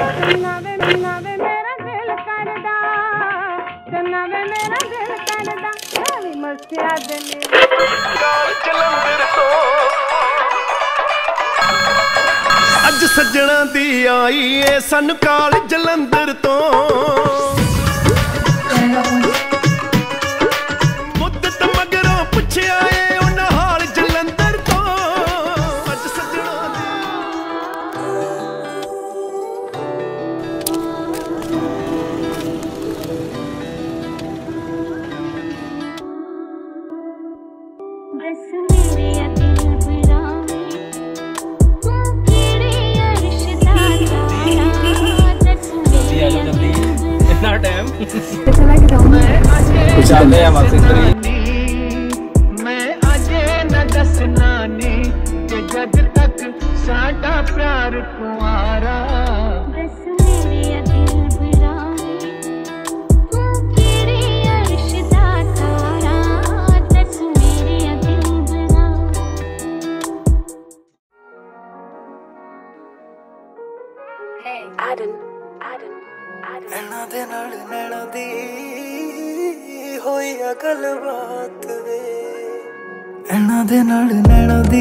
चन्ना वे मेरा दिल करदा, चन्ना वे मेरा दिल करदा, मैं मस्तिया देने जलंधर तो अज सज्जणा दी आई ए सन काल जलंधर तो मुद्दत मगरों पुछया ए उन्हां हाल जलंधर तो अज सज्जणा कुछ आते हैं मैं अजे न दसना नी कि जद तक साडा प्यार कुआरा बस मेरे दिल बिरानी तू केड़े अर्श दा तारा बस मेरे दिल बिरानी Hey Aden नैना दे नाल नैना दी होई आ गलबात वे नैना दे नाल नैना दी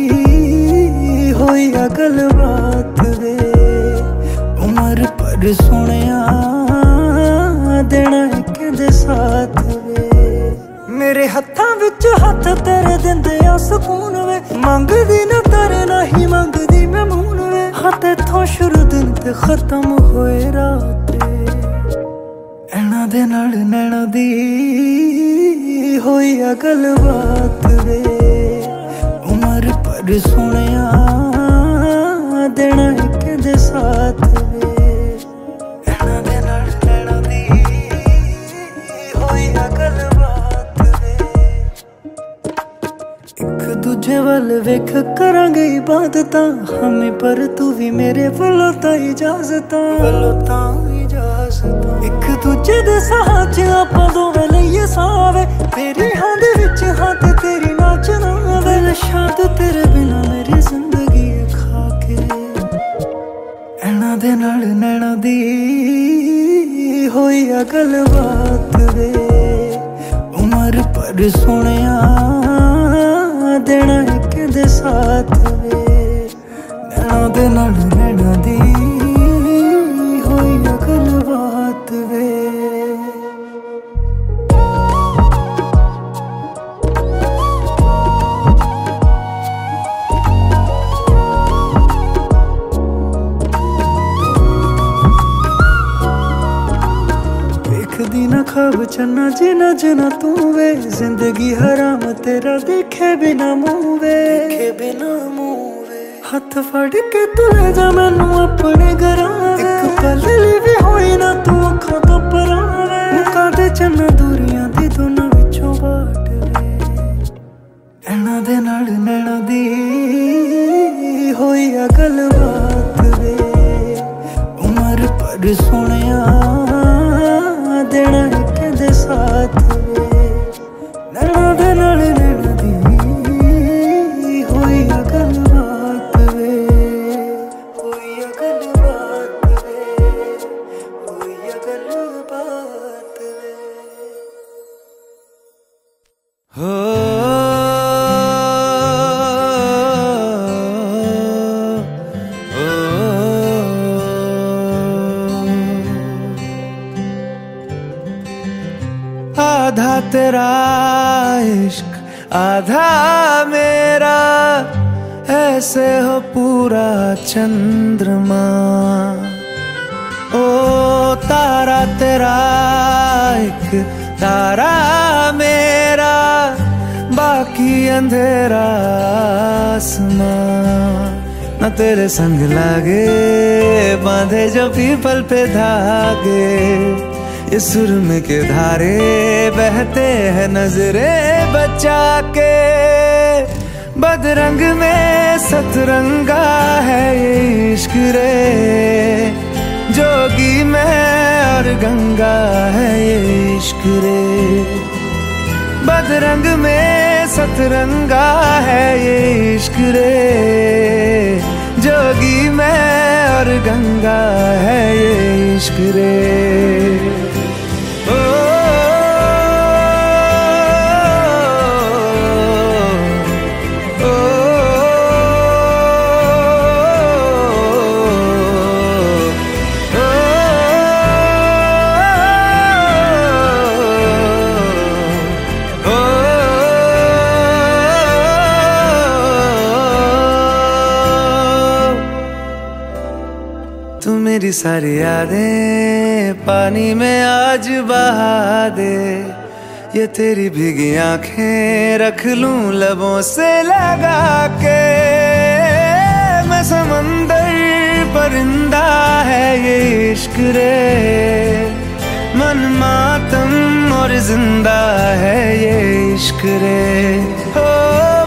होई आ गलबात वे उमर पर सोनिया देना एक दे साथ वे मेरे हत्थां विच हत्थ तेरे दिंदे आ सुकून वे मंगदी ना तेरे नहीं मंगदी मैं मून वे हाथ इत्थों शुरू दिन ते खत्म होए रात नैना दे नाल नैना दी होई आ गलबात वे उमर पर सोनिया देना एक दे साथ वे नैना दे नाल नैना दी होई आ गलबात वे एक दूजे वाल वेख करांगे इबादतां हमें पर तू भी मेरे वल्लों तां इजाजतां एक दूजे दे साथ च आपां दोवें लईए सावे तेरी हां दे विच हां ते तेरी नाचना वे शाद तेरे बिना मेरी जिंदगी खा के नैना दे नाल नैना दी होई आ गलबात वे उमर पर सोनिया देना एक दे साथ वे नैना दे नाल नैना दी होई आ गलबात वे देखदी ना ख्वाब चन्ना जिना जिना तू वे जिंदगी हराम तेरा देखे बिना मुँह वे हथ फड़ के तू ले जा मैनू अपने घरां एक पल ली भी होई ना तू अखां तो परां मुका दे चन्ना दूरियां दी दोनां विचों बाट वे नैना दे नाल नैना दी होई आ गलबात वे उमर पर सोनिया देना एक दे साथ वे नैना दे नाल नैना दी होई आ गलबात वे होई आ गलबात वे होई आ गलबात वे हो आधा तेरा इश्क आधा मेरा ऐसे हो पूरा चंद्रमा ओ तारा तेरा एक तारा मेरा बाकी अंधेरा आसमां न तेरे संग लागे बांधे जो पीपल पे धागे ये सुरम के धारे बहते हैं नजरे बचा के बदरंग में सतरंगा है ये इश्क रे जोगी में और गंगा है ये इश्क रे बदरंग में सतरंगा है ये इश्क रे जोगी में और और गंगा है ये इश्क रे। ओ, ओ, तू मेरी सारी यादें पानी में आज बहा दे। ये तेरी भीगी आंखें रख लूं लबों से लगा के। मैं समंदर परिंदा है ये इश्क रे। मन मातम और जिंदा है ये इश्क रे। हो